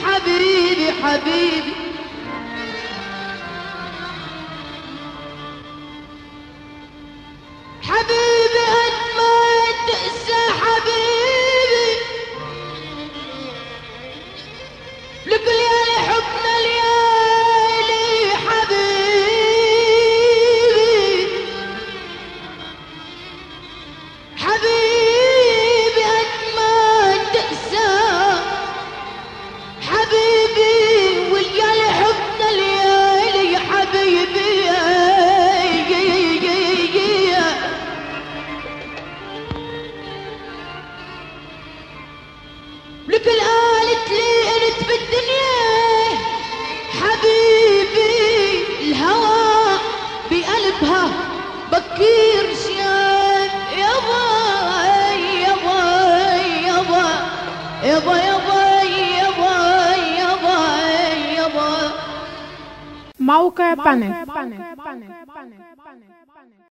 حبيبي حبيبي حبيبي قد ما تنسى حبيبي لك ليالي حبنا ليالي حبيبي حبيبي قد ما تنسى حبيبي وليالي حبنا ليالي حبيبي لك قالت لي انت بالدنيا حبيبي الهوى بقلبها بكير شياب يابا يابا يابا يابا يابا يابا يابا يابا موقع بانك